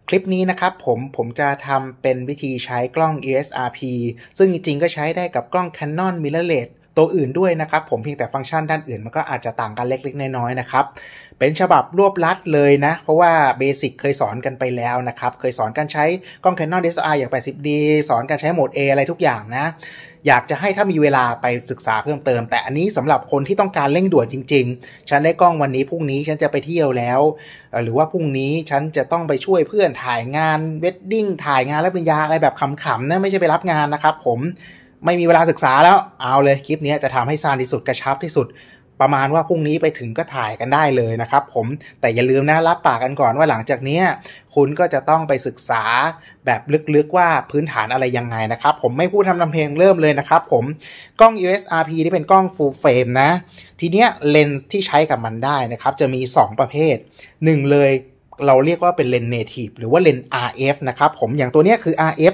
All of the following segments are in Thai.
คลิปนี้นะครับผมจะทำเป็นวิธีใช้กล้อง ESRP ซึ่งจริงๆก็ใช้ได้กับกล้อง Canon Mirrorless ตัวอื่นด้วยนะครับผมเพียงแต่ฟังก์ชันด้านอื่นมันก็อาจจะต่างกันเล็กๆน้อยๆนะครับเป็นฉบับรวบลัดเลยนะเพราะว่าเบสิกเคยสอนกันไปแล้วนะครับเคยสอนการใช้กล้อง Canon DSLR อย่าง 80D สอนการใช้โหมด A อะไรทุกอย่างนะอยากจะให้ถ้ามีเวลาไปศึกษาเพิ่มเติมแต่อันนี้สำหรับคนที่ต้องการเร่งด่วนจริงๆฉันได้กล้องวันนี้พรุ่งนี้ฉันจะไปเที่ยวแล้วหรือว่าพรุ่งนี้ฉันจะต้องไปช่วยเพื่อนถ่ายงานเวดดิ้งถ่ายงานรับปริญญาอะไรแบบขำๆนะไม่ใช่ไปรับงานนะครับผมไม่มีเวลาศึกษาแล้วเอาเลยคลิปนี้จะทำให้สั้นที่สุดกระชับที่สุดประมาณว่าพรุ่งนี้ไปถึงก็ถ่ายกันได้เลยนะครับผมแต่อย่าลืมนะรับปากกันก่อนว่าหลังจากนี้คุณก็จะต้องไปศึกษาแบบลึกๆว่าพื้นฐานอะไรยังไงนะครับผมไม่พูดทำเพลงเริ่มเลยนะครับผมกล้อง EOS-RP ที่เป็นกล้อง Full Frame นะทีเนี้ยเลนส์ที่ใช้กับมันได้นะครับจะมี2ประเภท1เลยเราเรียกว่าเป็นเลนส์ Native หรือว่าเลนส์ RF นะครับผมอย่างตัวเนี้ยคือ RF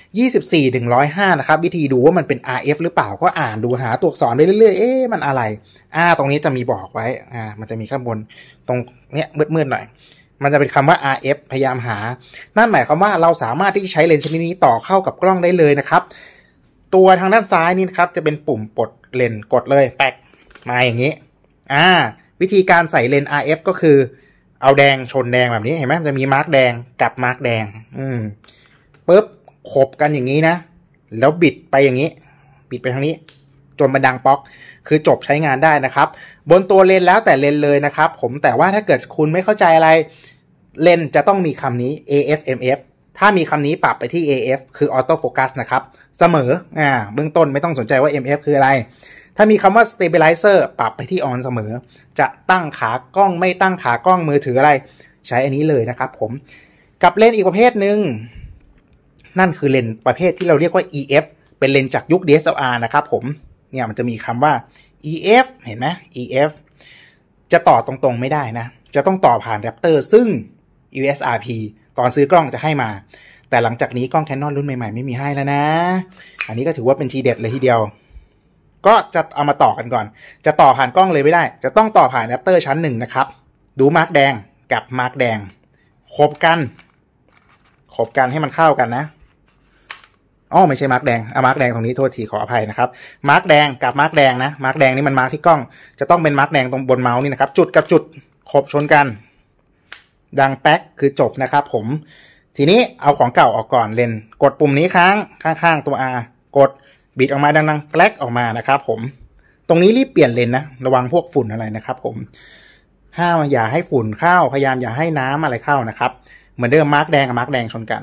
24-105 นะครับวิธีดูว่ามันเป็น RF หรือเปล่าก็อ่านดูหาตัวอักษรไปเรื่อยๆมันอะไรตรงนี้จะมีบอกไว้มันจะมีข้างบนตรงเนี้ยมืดๆหน่อยมันจะเป็นคำว่า RF พยายามหานั่นหมายความว่าเราสามารถที่จะใช้เลนส์ชนิดนี้ต่อเข้ากับกล้องได้เลยนะครับตัวทางด้านซ้ายนี่นะครับจะเป็นปุ่มปลดเลนส์กดเลยแป๊กมาอย่างนี้วิธีการใส่เลนส์ RF ก็คือเอาแดงชนแดงแบบนี้เห็นไหมจะมีมาร์กแดงกับมาร์กแดงปึ๊บขบกันอย่างนี้นะแล้วบิดไปอย่างนี้บิดไปทางนี้จนมันดังป๊อกคือจบใช้งานได้นะครับบนตัวเลนแล้วแต่เลนเลยนะครับผมแต่ว่าถ้าเกิดคุณไม่เข้าใจอะไรเลนจะต้องมีคำนี้ AF MF ถ้ามีคำนี้ปรับไปที่ AF คือออโต้โฟกัสนะครับเสมอเบื้องต้นไม่ต้องสนใจว่า MF คืออะไรถ้ามีคำว่า stabilizer ปรับไปที่ on เสมอจะตั้งขากล้องไม่ตั้งขากล้องมือถืออะไรใช้อันนี้เลยนะครับผมกับเลนอีกประเภทหนึ่งนั่นคือเลนส์ประเภทที่เราเรียกว่า EF เป็นเลนส์จากยุค DSLR นะครับผมเนี่ยมันจะมีคำว่า EF เห็นไหม EF จะต่อตรงๆไม่ได้นะจะต้องต่อผ่าน Raptor ซึ่ง EOS-RP ตอนซื้อกล้องจะให้มาแต่หลังจากนี้กล้อง Canon รุ่นใหม่ๆไม่มีให้แล้วนะอันนี้ก็ถือว่าเป็นทีเด็ดเลยทีเดียวก็จะเอามาต่อกันก่อนจะต่อผ่านกล้องเลยไม่ได้จะต้องต่อผ่าน Raptor ชั้น1นะครับดูมาร์กแดงกับมาร์กแดงขบกันให้มันเข้ากันนะไม่ใช่มาร์กแดงมาร์กแดงตรงนี้โทษทีขออภัยนะครับมาร์กแดงกับมาร์กแดงนะมาร์กแดงนี่มันมาร์กที่กล้องจะต้องเป็นมาร์กแดงตรงบนเมาส์นี่นะครับจุดกับจุดขบชนกันดังแป๊กคือจบนะครับผมทีนี้เอาของเก่าออกก่อนเลนกดปุ่มนี้ข้างตัว R กดบิดออกมาดังๆแกลกออกมานะครับผมตรงนี้รีบเปลี่ยนเลนนะระวังพวกฝุ่นอะไรนะครับผมอย่าให้ฝุ่นเข้าพยายามอย่าให้น้ำอะไรเข้านะครับเหมือนเดิมมาร์กแดงกับมาร์กแดงชนกัน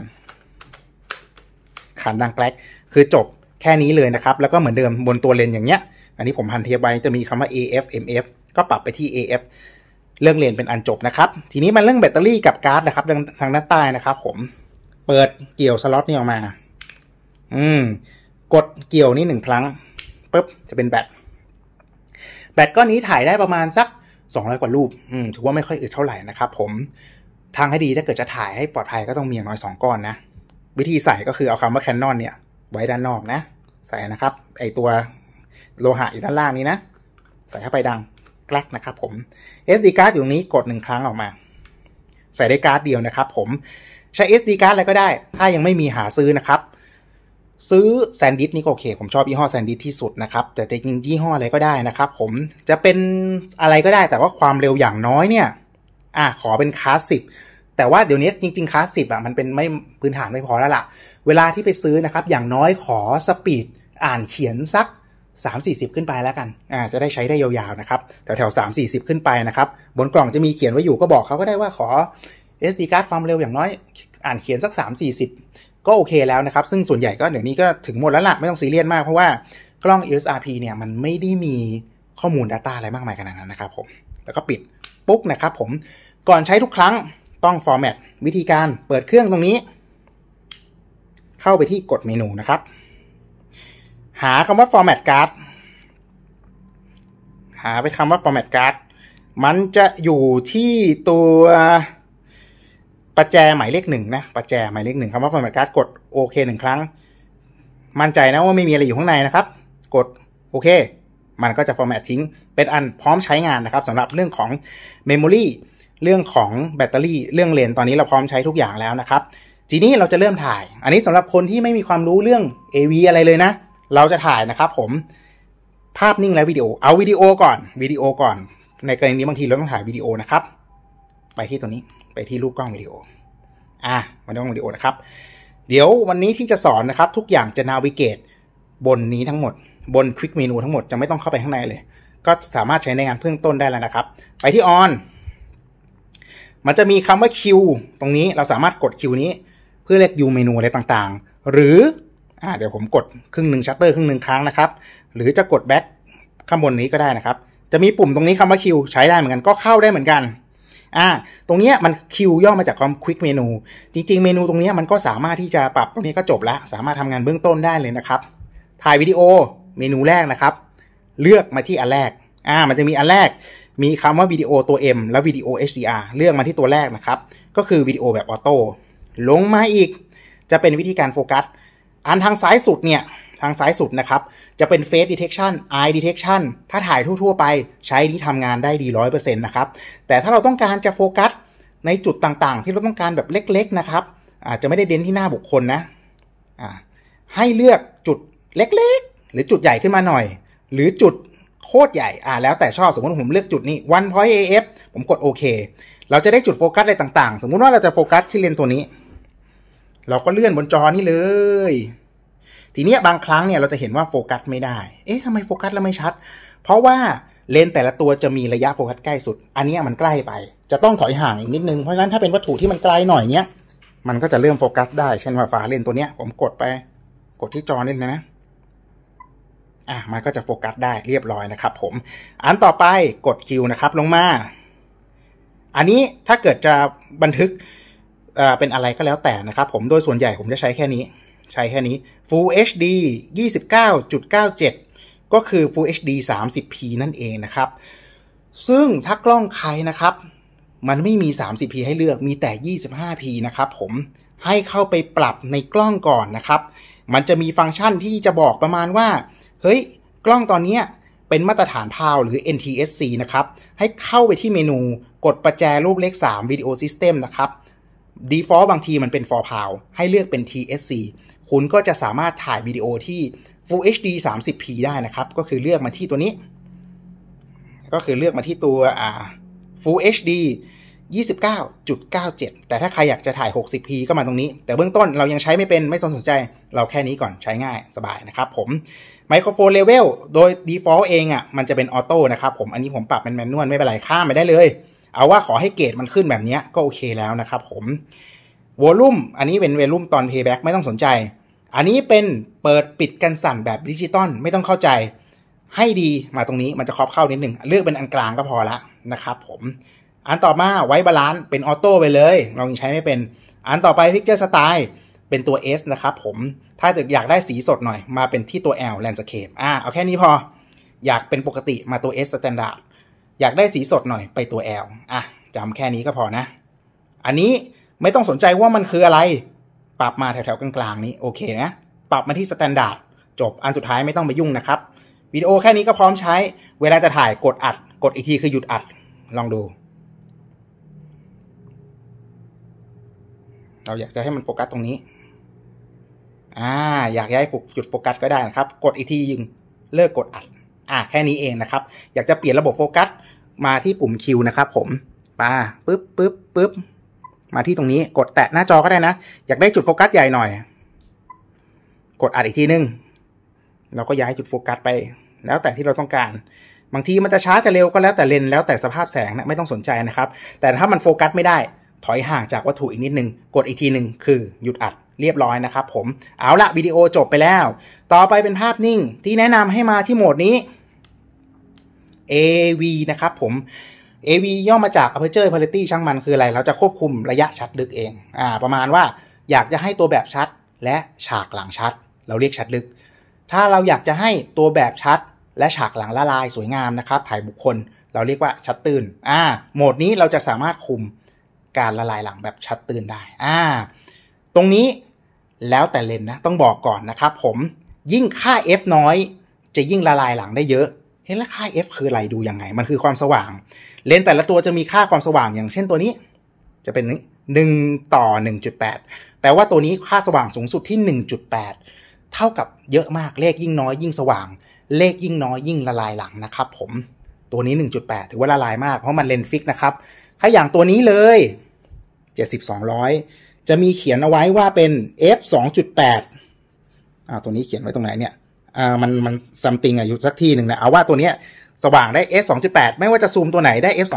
ขันดังแกลกคือจบแค่นี้เลยนะครับแล้วก็เหมือนเดิมบนตัวเลนอย่างเงี้ยอันนี้ผมพันเทียบไว้จะมีคำว่า AF MF ก็ปรับไปที่ AF เรื่องเลนเป็นอันจบนะครับทีนี้มันเรื่องแบตเตอรี่กับการ์ดนะครับทางด้านใต้นะครับผมเปิดเกี่ยวสล็อตนี่ออกมากดเกี่ยวนี่1ครั้งปุ๊บจะเป็นแบตก้อนนี้ถ่ายได้ประมาณสัก200กว่ารูปถือว่าไม่ค่อยอึดเท่าไหร่นะครับผมทางให้ดีถ้าเกิดจะถ่ายให้ปลอดภัยก็ต้องมีอย่างน้อย2ก้อนนะวิธีใส่ก็คือเอาคำว่า Canon เนี่ยไว้ด้านนอกนะใส่นะครับไอตัวโลหะอยู่ด้านล่างนี้นะใส่เข้าไปดังแกลกนะครับผม SD card อยู่ตรงนี้กด1ครั้งออกมาใส่ได้การ์ดเดียวนะครับผมใช้ SD card อะไรก็ได้ถ้ายังไม่มีหาซื้อนะครับซื้อแซนดิสนี่ก็โอเคผมชอบยี่ห้อแซนดิสที่สุดนะครับแต่จริงๆยี่ห้ออะไรก็ได้นะครับผมจะเป็นอะไรก็ได้แต่ว่าความเร็วอย่างน้อยเนี่ยขอเป็นคลาส10แต่ว่าเดี๋ยวนี้จริงๆคลาส10มันเป็นไม่พื้นฐานไม่พอแล้วล่ะเวลาที่ไปซื้อนะครับอย่างน้อยขอสปีดอ่านเขียนสัก3-40ขึ้นไปแล้วกันจะได้ใช้ได้ยาวๆนะครับแถวๆ3-40ขึ้นไปนะครับบนกล่องจะมีเขียนไว้อยู่ก็บอกเขาก็ได้ว่าขอ SD card ความเร็วอย่างน้อยอ่านเขียนสัก3-40ก็โอเคแล้วนะครับซึ่งส่วนใหญ่ก็เดี๋ยวนี้ก็ถึงหมดแล้วล่ะไม่ต้องซีเรียสมากเพราะว่ากล้อง EOS-RP เนี่ยมันไม่ได้มีข้อมูล Data อะไรมากมายขนาดนั้นนะครับผมแล้วก็ปิดปุ๊กนะครับผมก่อนใช้ทุกครั้งต้อง format วิธีการเปิดเครื่องตรงนี้เข้าไปที่กดเมนูนะครับหาคำว่า format card หาไปคำว่า format card มันจะอยู่ที่ตัวประแจหมายเลข1นะประแจหมายเลข1คำว่า format card กดโอเค1ครั้งมั่นใจนะว่าไม่มีอะไรอยู่ข้างในนะครับกดโอเคมันก็จะ format ทิ้งเป็นอันพร้อมใช้งานนะครับสำหรับเรื่องของ memory เรื่องของแบตเตอรี่เรื่องเลนส์ตอนนี้เราพร้อมใช้ทุกอย่างแล้วนะครับทีนี้เราจะเริ่มถ่ายอันนี้สำหรับคนที่ไม่มีความรู้เรื่อง AV อะไรเลยนะเราจะถ่ายนะครับผมภาพนิ่งและวิดีโอเอาวิดีโอก่อนในกรณีนี้บางทีเราต้องถ่ายวิดีโอนะครับไปที่ตัวนี้ไปที่รูปกล้องวิดีโอมาดูกล้องวิดีโอนะครับเดี๋ยววันนี้ที่จะสอนนะครับทุกอย่างจะนาวิเกตบนนี้ทั้งหมดบนควิกเมนูทั้งหมดจะไม่ต้องเข้าไปข้างในเลยก็สามารถใช้ในงานเบื้องต้นได้แล้วนะครับไปที่ on มันจะมีคำว่า Q ตรงนี้เราสามารถกด Q นี้เพื่อเรียก U เมนูอะไรต่างๆหรือเดี๋ยวผมกดครึ่งหนึ่งชัตเตอร์ครึ่งหนึ่งครั้งนะครับหรือจะกด back ข้างบนนี้ก็ได้นะครับจะมีปุ่มตรงนี้คำว่า Q ใช้ได้เหมือนกันก็เข้าได้เหมือนกันตรงนี้มัน Q ย่อมาจากคำ Quick Menu จริงๆเมนูตรงนี้มันก็สามารถที่จะปรับตรงนี้ก็จบแล้วสามารถทำงานเบื้องต้นได้เลยนะครับถ่ายวิดีโอเมนูแรกนะครับเลือกมาที่อันแรกมันจะมีอันแรกมีคำว่าวิดีโอตัว M แล้ววิดีโอ HDR เลือกมาที่ตัวแรกนะครับก็คือวิดีโอแบบออโต้ลงมาอีกจะเป็นวิธีการโฟกัสอันทางซ้ายสุดเนี่ยทางซ้ายสุดนะครับจะเป็น Face Detection Eye Detection ถ้าถ่ายทั่วๆไปใช้นี้ทำงานได้ดี 100% นะครับแต่ถ้าเราต้องการจะโฟกัสในจุดต่างๆที่เราต้องการแบบเล็กๆนะครับอาจจะไม่ได้เน้นที่หน้าบุคคลนะให้เลือกจุดเล็กๆหรือจุดใหญ่ขึ้นมาหน่อยหรือจุดโคตรใหญ่แล้วแต่ชอบสมมติผมเลือกจุดนี้ 1 point AF ผมกดโอเคเราจะได้จุดโฟกัสอะไรต่างๆสมมุติว่าเราจะโฟกัสที่เลนส์ตัวนี้เราก็เลื่อนบนจอนี้เลยทีนี้บางครั้งเนี่ยเราจะเห็นว่าโฟกัสไม่ได้ทำไมโฟกัสแล้วไม่ชัดเพราะว่าเลนส์แต่ละตัวจะมีระยะโฟกัสใกล้สุดอันนี้มันใกล้ไปจะต้องถอยห่างอีกนิดนึงเพราะฉะนั้นถ้าเป็นวัตถุที่มันไกลหน่อยเนี้ยมันก็จะเริ่มโฟกัสได้เช่นว่าฝาเลนส์ตัวเนี้ยผมกดที่จอนี่นะมันก็จะโฟกัสได้เรียบร้อยนะครับผมอันต่อไปกด Q นะครับลงมาอันนี้ถ้าเกิดจะบันทึกเป็นอะไรก็แล้วแต่นะครับผมโดยส่วนใหญ่ผมจะใช้แค่นี้Full HD 29.97 ก็คือ Full HD 30p นั่นเองนะครับซึ่งถ้ากล้องใครนะครับมันไม่มี 30p ให้เลือกมีแต่ 25p นะครับผมให้เข้าไปปรับในกล้องก่อนนะครับมันจะมีฟังก์ชันที่จะบอกประมาณว่าเฮ้ยกล้องตอนนี้เป็นมาตรฐาน PAL หรือ NTSC นะครับให้เข้าไปที่เมนูกดประแจรูปเลข3 Video System นะครับ Default บางทีมันเป็น for PAL ให้เลือกเป็น TSC คุณก็จะสามารถถ่ายวิดีโอที่ Full HD 30p ได้นะครับก็คือเลือกมาที่ตัวนี้ก็คือเลือกมาที่ตัวFull HD 29.97 แต่ถ้าใครอยากจะถ่าย 60p ก็มาตรงนี้แต่เบื้องต้นเรายังใช้ไม่เป็นไม่สนใจเราแค่นี้ก่อนใช้ง่ายสบายนะครับผมไมโครโฟนเลเวลโดย default เองมันจะเป็นออโต้นะครับผมอันนี้ผมปรับเป็นแมนนวลไม่เป็นไรข้ามไปได้เลยเอาว่าขอให้เกรดมันขึ้นแบบนี้ก็โอเคแล้วนะครับผมวอลลุ่มอันนี้เป็นวอลลุ่มตอน playback ไม่ต้องสนใจอันนี้เป็นเปิดปิดกันสั่นแบบดิจิตอลไม่ต้องเข้าใจให้ดีมาตรงนี้มันจะครอบเข้านิดหนึ่งเลือกเป็นอันกลางก็พอละนะครับผมอันต่อมาไว้บาลานซ์เป็นออโต้ไปเลยเรายังใช้ไม่เป็นอันต่อไป Picture Style เป็นตัว S นะครับผมถ้าอยากได้สีสดหน่อยมาเป็นที่ตัว L Landscape เอาแค่นี้พออยากเป็นปกติมาตัว S Standard อยากได้สีสดหน่อยไปตัว L จำแค่นี้ก็พอนะอันนี้ไม่ต้องสนใจว่ามันคืออะไรปรับมาแถวๆกลางๆนี้โอเคนะปรับมาที่ Standard จบอันสุดท้ายไม่ต้องไปยุ่งนะครับวิดีโอแค่นี้ก็พร้อมใช้เวลาจะถ่ายกดอัดกดอีกทีคือหยุดอัดลองดูเราอยากจะให้มันโฟกัสตรงนี้อยากให้หยุดโฟกัสก็ได้นะครับกดอีกทียิงเลิกกดอัดแค่นี้เองนะครับอยากจะเปลี่ยนระบบโฟกัสมาที่ปุ่ม Q นะครับผมปึ๊บมาที่ตรงนี้กดแตะหน้าจอก็ได้นะอยากได้จุดโฟกัสใหญ่หน่อยกดอัดอีกทีนึงเราก็ย้ายจุดโฟกัสไปแล้วแต่ที่เราต้องการบางทีมันจะช้าจะเร็วก็แล้วแต่เลนแล้วแต่สภาพแสงนะไม่ต้องสนใจนะครับแต่ถ้ามันโฟกัสไม่ได้ถอยห่างจากวัตถุอีกนิดนึงกดอีกทีนึงคือหยุดอัดเรียบร้อยนะครับผมเอาละวิดีโอจบไปแล้วต่อไปเป็นภาพนิ่งที่แนะนำให้มาที่โหมดนี้ AV นะครับผม AV ย่อมาจาก Aperture Variety ช่างมันคืออะไรเราจะควบคุมระยะชัดลึกเองประมาณว่าอยากจะให้ตัวแบบชัดและฉากหลังชัดเราเรียกชัดลึกถ้าเราอยากจะให้ตัวแบบชัดและฉากหลังละลายสวยงามนะครับถ่ายบุคคลเราเรียกว่าชัดตื่นโหมดนี้เราจะสามารถคุมการละลายหลังแบบชัดตื่นได้ตรงนี้แล้วแต่เลนนะต้องบอกก่อนนะครับผมยิ่งค่า f น้อยจะยิ่งละลายหลังได้เยอะแล้วค่า f คืออะไรดูยังไงมันคือความสว่างเลนส์แต่ละตัวจะมีค่าความสว่างอย่างเช่นตัวนี้จะเป็น1 ต่อ 1.8 แปลว่าตัวนี้ค่าสว่างสูงสุดที่ 1.8 เท่ากับเยอะมากเลขยิ่งน้อยยิ่งสว่างเลขยิ่งน้อยยิ่งละลายหลังนะครับผมตัวนี้ 1.8 ถือว่าละลายมากเพราะมันเลนส์ฟิกนะครับถ้าอย่างตัวนี้เลย70-200จะมีเขียนเอาไว้ว่าเป็น f 2.8 ตัวนี้เขียนไว้ตรงไหนเนี่ยมันซัมติงอยู่สักที่หนึ่งนะเอาว่าตัวเนี้ยสว่างได้ f 2.8 ไม่ว่าจะซูมตัวไหนได้ f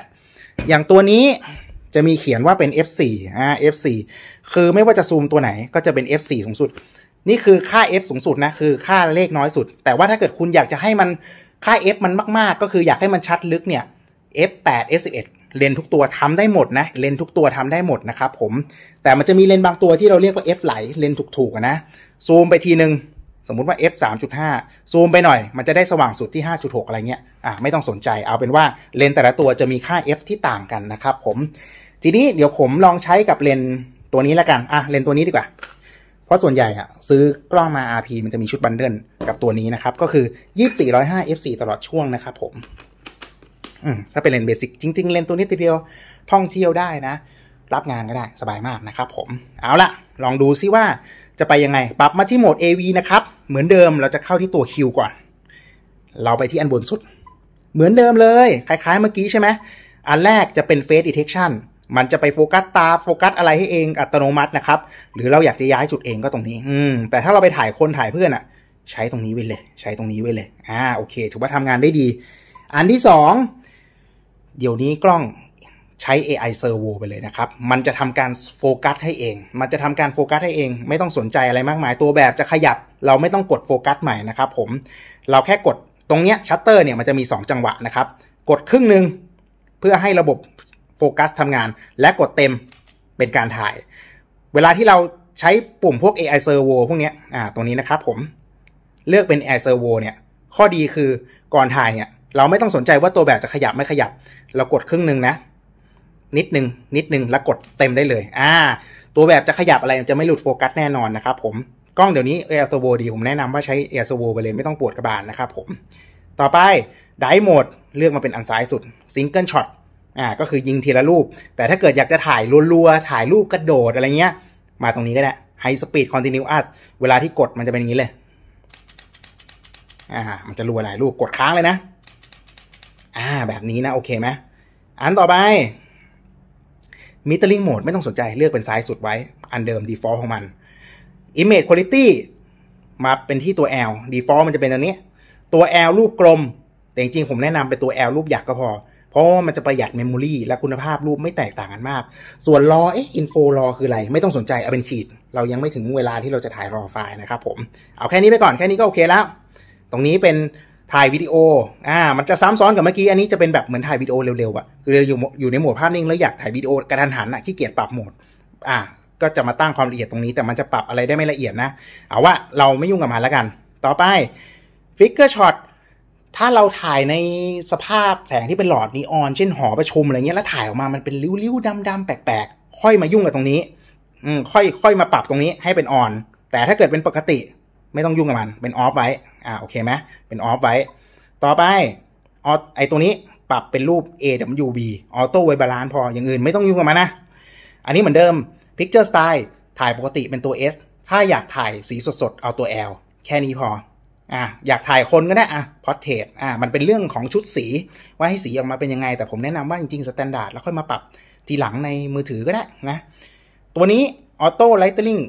2.8 อย่างตัวนี้จะมีเขียนว่าเป็น f 4 f 4คือไม่ว่าจะซูมตัวไหนก็จะเป็น f 4สูงสุดนี่คือค่า f สูงสุดนะคือค่าเลขน้อยสุดแต่ว่าถ้าเกิดคุณอยากจะให้มันค่า f มันมากๆก็คืออยากให้มันชัดลึกเนี่ย f 8 f 11เลนทุกตัวทำได้หมดนะเลนทุกตัวทำได้หมดนะครับผมแต่มันจะมีเลนบางตัวที่เราเรียกว่า f ไหลเลนถูกๆนะซูมไปทีนึงสมมุติว่า f 3.5 ซูมไปหน่อยมันจะได้สว่างสุดที่ 5.6 อะไรเงี้ยไม่ต้องสนใจเอาเป็นว่าเลนแต่ละตัวจะมีค่า f ที่ต่างกันนะครับผมทีนี้เดี๋ยวผมลองใช้กับเลนตัวนี้ละกันเลนตัวนี้ดีกว่าเพราะส่วนใหญ่ซื้อกล้องมา RP มันจะมีชุดบันเดิลกับตัวนี้นะครับก็คือ 24-105 f4 ตลอดช่วงนะครับผมถ้าเป็นเลนเบสิกจริงๆเลนตัวนี้ตัวเดียวท่องเที่ยวได้นะรับงานก็ได้สบายมากนะครับผมเอาละลองดูซิว่าจะไปยังไงปรับมาที่โหมด AV นะครับเหมือนเดิมเราจะเข้าที่ตัว Q ก่อนเราไปที่อันบนสุดเหมือนเดิมเลยคล้ายๆเมื่อกี้ใช่ไหมอันแรกจะเป็น Face Detection มันจะไปโฟกัสตาโฟกัสอะไรให้เองอัตโนมัตินะครับหรือเราอยากจะย้ายจุดเองก็ตรงนี้แต่ถ้าเราไปถ่ายคนถ่ายเพื่อนใช้ตรงนี้ไว้เลยใช้ตรงนี้ไว้เลยโอเคถือว่าทำงานได้ดีอันที่2เดี๋ยวนี้กล้องใช้ AI Servo ไปเลยนะครับมันจะทำการโฟกัสให้เองไม่ต้องสนใจอะไรมากมายตัวแบบจะขยับเราไม่ต้องกดโฟกัสใหม่นะครับผมเราแค่กดตรงเนี้ยชัตเตอร์เนี่ยมันจะมี2จังหวะนะครับกดครึ่งนึงเพื่อให้ระบบโฟกัสทำงานและกดเต็มเป็นการถ่ายเวลาที่เราใช้ปุ่มพวก AI Servo พวกเนี้ยตรงนี้นะครับผมเลือกเป็น AI Servo เนี่ยข้อดีคือก่อนถ่ายเนี่ยเราไม่ต้องสนใจว่าตัวแบบจะขยับไม่ขยับเรากดครึ่งนึงนะนิดนึงแล้วกดเต็มได้เลยตัวแบบจะขยับอะไรจะไม่หลุดโฟกัสแน่นอนนะครับผมกล้องเดี๋ยวนี้ AI Servo ดีผมแนะนำว่าใช้ AI Servo ไปเลยไม่ต้องปวดกระบาลนะครับผมต่อไป Dive Mode เลือกมาเป็นอันซ้ายสุด Single Shot ก็คือยิงทีละรูปแต่ถ้าเกิดอยากจะถ่ายรัวๆถ่ายรูปกระโดดอะไรเงี้ยมาตรงนี้ก็ได้ High Speed Continuous เวลาที่กดมันจะเป็นอย่างนี้เลยมันจะรัวหลายรูปกดค้างเลยนะแบบนี้นะโอเคไหมอันต่อไป Metering Mode ไม่ต้องสนใจเลือกเป็นซ้ายสุดไว้อันเดิม Default ของมัน Image Quality มาเป็นที่ตัว L Default มันจะเป็นตัวนี้ตัว L รูปกลมแต่จริงๆผมแนะนำเป็นตัว L รูปหยักก็พอเพราะว่ามันจะประหยัดเมมโมรีและคุณภาพรูปไม่แตกต่างกันมากส่วนรอinfo รอคืออะไรไม่ต้องสนใจเอาเป็นขีดเรายังไม่ถึงเวลาที่เราจะถ่ายรอไฟล์นะครับผมเอาแค่นี้ไปก่อนแค่นี้ก็โอเคแล้วตรงนี้เป็นถ่ายวิดีโอมันจะซ้ำซ้อนกับเมื่อกี้อันนี้จะเป็นแบบเหมือนถ่ายวิดีโอเร็วๆคืออยู่ในโหมดภาพนิ่งแล้วอยากถ่ายวิดีโอกระทันหันขี้เกียจปรับโหมดก็จะมาตั้งความละเอียดตรงนี้แต่มันจะปรับอะไรได้ไม่ละเอียดนะเอาว่าเราไม่ยุ่งกับมันแล้วกันต่อไป Figure Shot ถ้าเราถ่ายในสภาพแสงที่เป็นหลอดนีออนเช่นหอประชุมอะไรเงี้ยแล้วถ่ายออกมามันเป็นริ้วๆดำๆแปลกๆค่อยมายุ่งกับตรงนี้ค่อยมาปรับตรงนี้ให้เป็นออนแต่ถ้าเกิดเป็นปกติไม่ต้องยุ่งกับมันเป็นออฟไว้โอเคไหมเป็นออฟไว้ต่อไปไอตัวนี้ปรับเป็นรูป AWB Auto White Balance พออย่างอื่นไม่ต้องยุ่งกับมันนะอันนี้เหมือนเดิม Picture Style ถ่ายปกติเป็นตัว S ถ้าอยากถ่ายสีสดๆเอาตัว L แค่นี้พออยากถ่ายคนก็ได้Portrait มันเป็นเรื่องของชุดสีว่าให้สีออกมาเป็นยังไงแต่ผมแนะนำว่าจริงๆ Standard แล้วค่อยมาปรับทีหลังในมือถือก็ได้นะตัวนี้ Auto Lighting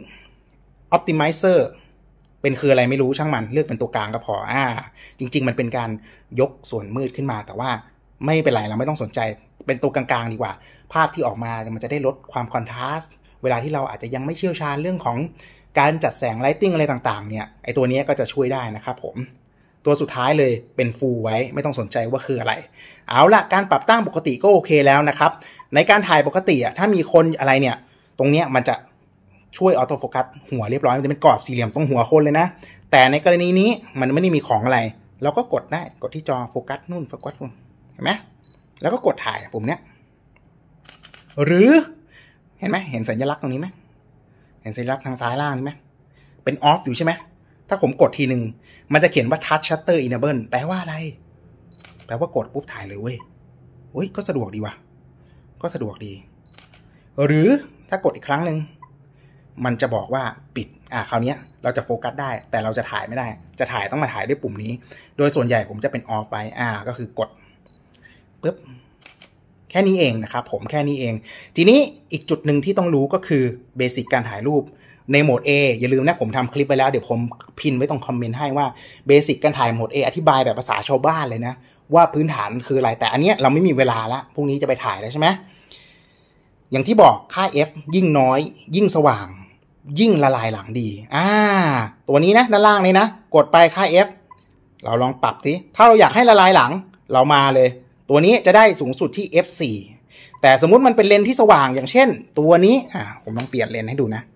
Optimizerเป็นคืออะไรไม่รู้ช่างมันเลือกเป็นตัวกลางก็พอจริงๆมันเป็นการยกส่วนมืดขึ้นมาแต่ว่าไม่เป็นไรเราไม่ต้องสนใจเป็นตัวกลางๆดีกว่าภาพที่ออกมามันจะได้ลดความคอนทราสต์เวลาที่เราอาจจะยังไม่เชี่ยวชาญเรื่องของการจัดแสงไลท์ติ้งอะไรต่างๆเนี่ยไอตัวนี้ก็จะช่วยได้นะครับผมตัวสุดท้ายเลยเป็นฟูลไว้ไม่ต้องสนใจว่าคืออะไรเอาละการปรับตั้งปกติก็โอเคแล้วนะครับในการถ่ายปกติถ้ามีคนอะไรเนี่ยตรงเนี้ยมันจะช่วยออโต้โฟกัสหัวเรียบร้อยมันจะเป็นกรอบสี่เหลี่ยมตรงหัวคนเลยนะแต่ในกรณีนี้มันไม่ได้มีของอะไรเราก็กดได้กดที่จอโฟกัสนู่นโฟกัสนู่นเห็นไหมแล้วก็กดถ่ายปุ่มเนี้ยหรือเห็นไหมเห็นสัญลักษณ์ตรงนี้ไหมเห็นสัญลักษณ์ทางซ้ายล่างนี่ไหมเป็นออฟอยู่ใช่ไหมถ้าผมกดทีหนึ่งมันจะเขียนว่า touch shutter enable แปลว่าอะไรแปลว่ากดปุ๊บถ่ายเลยเว้ยโอ้ยก็สะดวกดีว่ะก็สะดวกดีหรือถ้ากดอีกครั้งหนึ่งมันจะบอกว่าปิดคราวนี้เราจะโฟกัสได้แต่เราจะถ่ายไม่ได้จะถ่ายต้องมาถ่ายด้วยปุ่มนี้โดยส่วนใหญ่ผมจะเป็นออฟไปก็คือกดปึ๊บแค่นี้เองนะครับผมแค่นี้เองทีนี้อีกจุดหนึ่งที่ต้องรู้ก็คือเบสิกการถ่ายรูปในโหมด A อย่าลืมนะผมทำคลิปไปแล้วเดี๋ยวผมพินไว้ตรงคอมเมนต์ให้ว่าเบสิกการถ่ายโหมด A อธิบายแบบภาษาชาวบ้านเลยนะว่าพื้นฐานคืออะไรแต่อันเนี้ยเราไม่มีเวลาละพรุ่งนี้จะไปถ่ายแล้วใช่ไหมอย่างที่บอกค่า F ยิ่งน้อยยิ่งสว่างยิ่งละลายหลังดีตัวนี้นะด้านล่างนี้นะกดไปค่า F เราลองปรับสิถ้าเราอยากให้ละลายหลังเรามาเลยตัวนี้จะได้สูงสุดที่ F4 แต่สมมุติมันเป็นเลนส์ที่สว่างอย่างเช่นตัวนี้ผมลองเปลี่ยนเลนส์ให้ดูนะ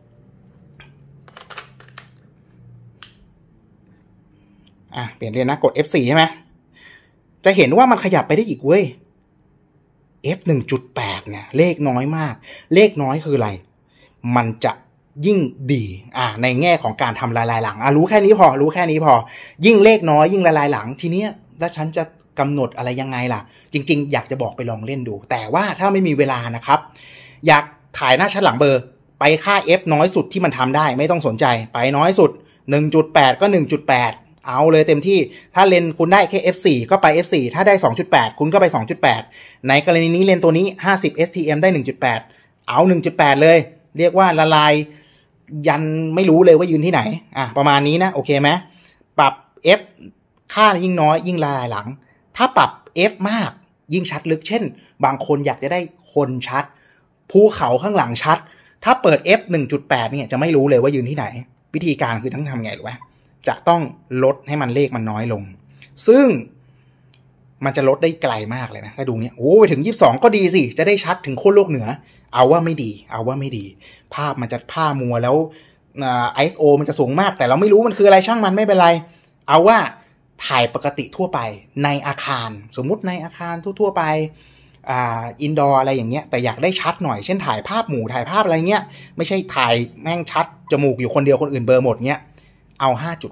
เปลี่ยนเลนส์นะกด F4 ใช่ไหมจะเห็นว่ามันขยับไปได้อีกเว้ย F1.8 เนี่ยเลขน้อยมากเลขน้อยคืออะไรมันจะยิ่งดีในแง่ของการทำละลายหลังรู้แค่นี้พอยิ่งเลขน้อยยิ่งละลายหลังทีนี้แล้วฉันจะกำหนดอะไรยังไงล่ะจริงๆอยากจะบอกไปลองเล่นดูแต่ว่าถ้าไม่มีเวลานะครับอยากถ่ายหน้าชัดหลังเบอร์ไปค่า F น้อยสุดที่มันทำได้ไม่ต้องสนใจไปน้อยสุด 1.8 ก็ 1.8 เอาเลยเต็มที่ถ้าเลนคุณได้แค่ F4 ก็ไป F4 ถ้าได้ 2.8 คุณก็ไป 2.8 ในกรณีนี้เลนตัวนี้50 STM ได้ 1.8 เอา 1.8 เลยเรียกว่าละลายยันไม่รู้เลยว่ายืนที่ไหนประมาณนี้นะโอเคไหมปรับ F ค่ายิ่งน้อยยิ่งละลายหลังถ้าปรับ F มากยิ่งชัดลึกเช่นบางคนอยากจะได้คนชัดภูเขาข้างหลังชัดถ้าเปิด F 1.8 เนี่ยจะไม่รู้เลยว่ายืนที่ไหนวิธีการคือต้องทำไงหรือวะจะต้องลดให้มันเลขมันน้อยลงซึ่งมันจะลดได้ไกลมากเลยนะถ้าดูเนี่ยไปถึง22ก็ดีสิจะได้ชัดถึงขั้วโลกเหนือเอาว่าไม่ดีภาพมันจะผ้ามัวแล้วISO มันจะสูงมากแต่เราไม่รู้มันคืออะไรช่างมันไม่เป็นไรเอาว่าถ่ายปกติทั่วไปในอาคารสมมุติในอาคารทั่วไปอินดอร์อะไรอย่างเงี้ยแต่อยากได้ชัดหน่อยเช่นถ่ายภาพหมู่ถ่ายภาพอะไรเงี้ยไม่ใช่ถ่ายแม่งชัดจมูกอยู่คนเดียวคนอื่นเบลอหมดเงี้ยเอา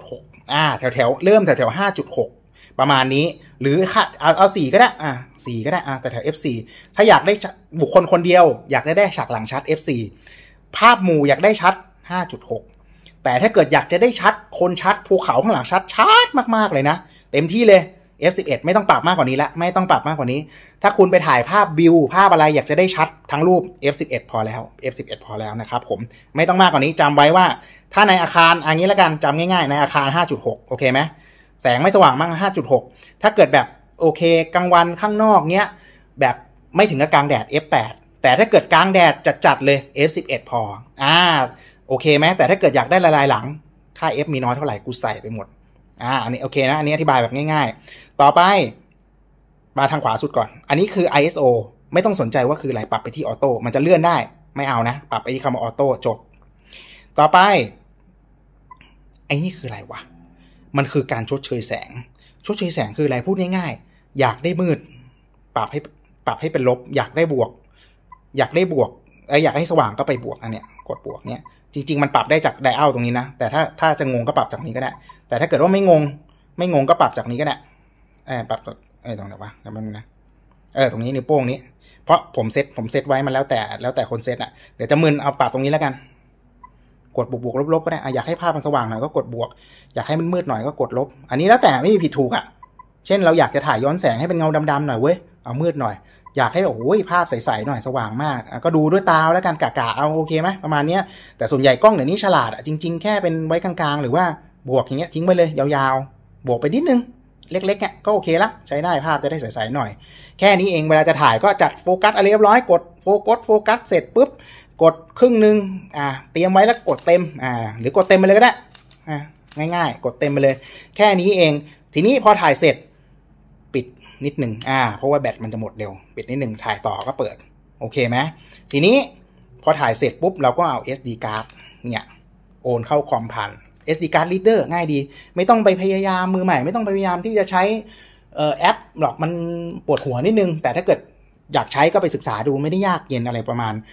5.6 แถวเริ่มแถว 5.6 ประมาณนี้หรือเอา4ก็ได้4ก็ได้แต่แถว F4 ถ้าอยากได้บุคคลคนเดียวอยากได้ฉากหลังชัด F4 ภาพหมู่อยากได้ชัด 5.6 แต่ถ้าเกิดอยากจะได้ชัดคนชัดภูเขาข้างหลังชัดมากๆเลยนะเต็มที่เลย F11 ไม่ต้องปรับมากกว่านี้ละไม่ต้องปรับมากกว่านี้ถ้าคุณไปถ่ายภาพวิวภาพอะไรอยากจะได้ชัดทั้งรูป F11 พอแล้ว F11 พอแล้วนะครับผมไม่ต้องมากกว่านี้จำไว้ว่าถ้าในอาคารอย่างนี้แล้วกันจำง่ายๆในอาคาร 5.6 โอเคไหมแสงไม่สว่างมาก 5.6 ถ้าเกิดแบบโอเคกลางวันข้างนอกเนี้ยแบบไม่ถึงกับกลางแดด F8 แต่ถ้าเกิดกลางแดดจัดๆเลย F11 พอโอเคไหมแต่ถ้าเกิดอยากได้ละลายหลังค่า F มีน้อยเท่าไหร่กูใส่ไปหมดอันนี้โอเคนะอันนี้อธิบายแบบง่ายๆต่อไปมาทางขวาสุดก่อนอันนี้คือ ISO ไม่ต้องสนใจว่าคืออะไรปรับไปที่ออโต้มันจะเลื่อนได้ไม่เอานะปรับไปที่คำว่าออโต้จบต่อไปไอ้นี่คืออะไรวะมันคือการชดเชยแสงชดเชยแสงคืออะไรพูดง่ายๆอยากได้มืดปรับให้เป็นลบอยากได้บวกอยากให้สว่างก็ไปบวกอันเนี้ยกดบวกเนี้ยจริงๆมันปรับได้จากไดอัลตรงนี้นะแต่ถ้าจะงงก็ปรับจากนี้ก็ได้แต่ถ้าเกิดว่าไม่งงก็ปรับจากนี้ก็ได้ปรับตรงไหนวะแล้วมันนะตรงนี้นิ้วโป้งนี้เพราะผมเซตไว้มันแล้วแต่คนเซตเดี๋ยวจะมึนเอาปรับตรงนี้แล้วกันกดบวกลบก็ได้อยากให้ภาพมันสว่างหน่อยก็กดบวกอยากให้มันมืดหน่อยก็กดลบอันนี้แล้วแต่ไม่มีผิดถูกเช่นเราอยากจะถ่ายย้อนแสงให้เป็นเงาดำๆหน่อยเว้ยเอามืดหน่อยอยากให้แบบภาพใสๆหน่อยสว่างมากก็ดูด้วยตาแล้วกันกะเอาโอเคไหมประมาณนี้แต่ส่วนใหญ่กล้องเดี๋ยวนี้ฉลาดจริงๆแค่เป็นไว้กลางๆหรือว่าบวกอย่างเงี้ยทิ้งไว้เลยยาวๆบวกไปนิดนึงเล็กๆก็โอเคละใช้ได้ภาพจะได้ใสๆหน่อยแค่นี้เองเวลาจะถ่ายก็จัดโฟกัสอะไรเรียบร้อยกดโฟกัสเสร็จปุ๊บกดครึ่งนึงเตรียมไว้แล้วกดเต็มหรือกดเต็มไปเลยก็ได้ง่ายๆกดเต็มไปเลยแค่นี้เองทีนี้พอถ่ายเสร็จปิดนิดนึงเพราะว่าแบตมันจะหมดเร็วปิดนิดนึงถ่ายต่อก็เปิดโอเคไหมทีนี้พอถ่ายเสร็จปุ๊บเราก็เอา SD card เนี่ยโอนเข้าคอมผ่าน SD card reader ง่ายดีไม่ต้องไปพยายามมือใหม่ไม่ต้องไปพยายามที่จะใช้แอปหรอกมันปวดหัวนิดนึงแต่ถ้าเกิดอยากใช้ก็ไปศึกษาดูไม่ได้ยากเย็นอะไรประมาณโ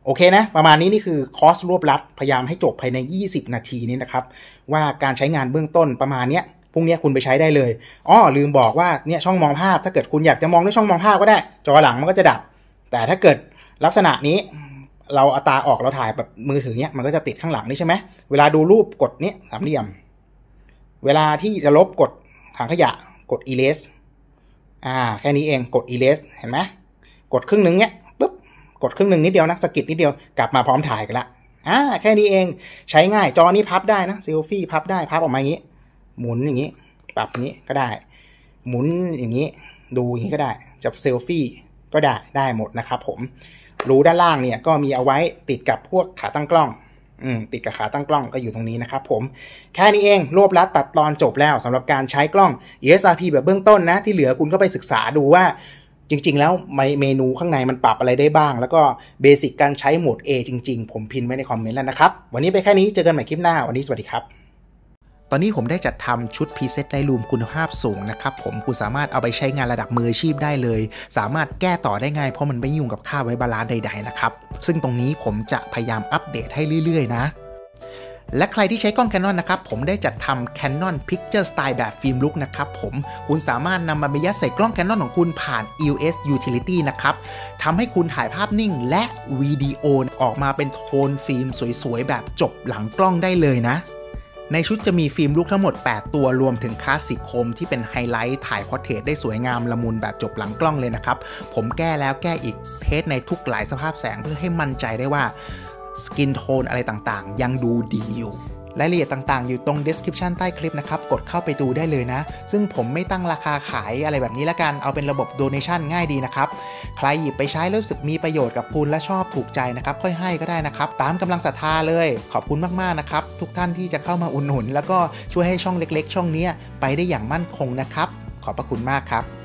โอเคนะประมาณนี้นี่คือคอร์สรวบรัดพยายามให้จบภายใน20นาทีนี้นะครับว่าการใช้งานเบื้องต้นประมาณเนี้ยพรุ่งนี้คุณไปใช้ได้เลยลืมบอกว่าเนี่ยช่องมองภาพถ้าเกิดคุณอยากจะมองด้วยช่องมองภาพก็ได้จอหลังมันก็จะดับแต่ถ้าเกิดลักษณะนี้เราเอาตาออกเราถ่ายแบบมือถือเนี้ยมันก็จะติดข้างหลังนี่ใช่ไหมเวลาดูรูปกดนี้สามเหลี่ยมเวลาที่จะลบกดถังขยะกด erase แค่นี้เองกด erase เห็นไหมกดครึ่งนึงเนี้ยปุ๊บกดครึ่งนึงนิดเดียวนะสกิดนิดเดียวกลับมาพร้อมถ่ายกันละแค่นี้เองใช้ง่ายจอนี้พับได้นะเซลฟี่พับได้พับออกมาอย่างนี้หมุนอย่างนี้ปรับนี้ก็ได้หมุนอย่างนี้ดูอย่างนี้ก็ได้จับเซลฟี่ก็ได้หมดนะครับผมรูด้านล่างเนี่ยก็มีเอาไว้ติดกับพวกขาตั้งกล้องติดกับขาตั้งกล้องก็อยู่ตรงนี้นะครับผมแค่นี้เองรวบรัดตัดตอนจบแล้วสำหรับการใช้กล้อง ESRP แบบเบื้องต้นนะที่เหลือคุณก็ไปศึกษาดูว่าจริงๆแล้วเมนูข้างในมันปรับอะไรได้บ้างแล้วก็เบสิกการใช้โหมด A จริงๆผมพิมพ์ไว้ในคอมเมนต์แล้วนะครับวันนี้ไปแค่นี้เจอกันใหม่คลิปหน้าวันนี้สวัสดีครับตอนนี้ผมได้จัดทำชุด Preset Lightroom คุณภาพสูงนะครับผมคุณสามารถเอาไปใช้งานระดับมืออาชีพได้เลยสามารถแก้ต่อได้ง่ายเพราะมันไม่ยุ่งกับค่าไว้บาลานซ์ใดๆนะครับซึ่งตรงนี้ผมจะพยายามอัปเดตให้เรื่อยๆนะและใครที่ใช้กล้อง Canon นะครับผมได้จัดทำ Canon Picture Style แบบฟิล์มลุกนะครับผมคุณสามารถนำมายัดใส่กล้อง Canon ของคุณผ่าน EOS Utility นะครับทำให้คุณถ่ายภาพนิ่งและวิดีโอออกมาเป็นโทนฟิล์มสวยๆแบบจบหลังกล้องได้เลยนะในชุดจะมีฟิล์มลุกทั้งหมด8ตัวรวมถึงคลาสสิกโคมที่เป็นไฮไลท์ถ่ายพอร์เทรตได้สวยงามละมุนแบบจบหลังกล้องเลยนะครับผมแก้แล้วแก้อีกเทสในทุกหลายสภาพแสงเพื่อให้มั่นใจได้ว่าสกินโทนอะไรต่างๆยังดูดีอยู่รายละเอียดต่างๆอยู่ตรง description ใต้คลิปนะครับกดเข้าไปดูได้เลยนะซึ่งผมไม่ตั้งราคาขายอะไรแบบนี้ละกันเอาเป็นระบบ donation ง่ายดีนะครับใครหยิบไปใช้แล้วรู้สึกมีประโยชน์กับคุณและชอบถูกใจนะครับค่อยให้ก็ได้นะครับตามกำลังศรัทธาเลยขอบคุณมากๆนะครับทุกท่านที่จะเข้ามาอุดหนุนแล้วก็ช่วยให้ช่องเล็กๆช่องนี้ไปได้อย่างมั่นคงนะครับขอบพระคุณมากครับ